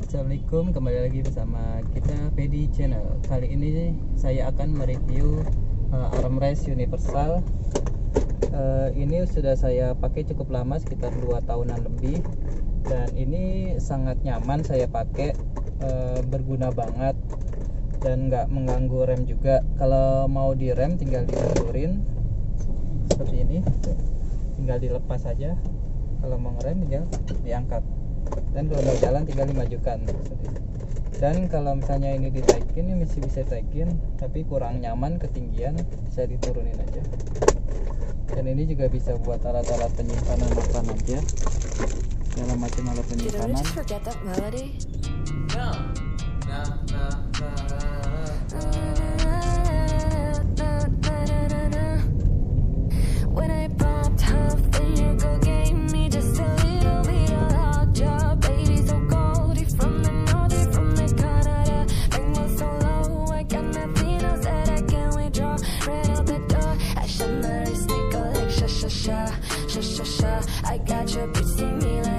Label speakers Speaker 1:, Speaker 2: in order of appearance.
Speaker 1: Assalamualaikum, kembali lagi bersama kita Pedi Channel. Kali ini saya akan mereview armrest universal. Ini sudah saya pakai cukup lama, sekitar 2 tahunan lebih, dan ini sangat nyaman saya pakai, berguna banget dan nggak mengganggu rem juga. Kalau mau direm tinggal dimundurin seperti ini, tinggal dilepas saja. Kalau mau ngerem tinggal diangkat, dan kalau mau jalan tinggal dimajukan. Dan kalau misalnya ini ditaikin, ini masih bisa taikin, tapi kurang nyaman ketinggian, bisa diturunin aja. Dan ini juga bisa buat alat-alat penyimpanan apa aja, segala macam alat penyimpanan.
Speaker 2: I got your bitch, see me like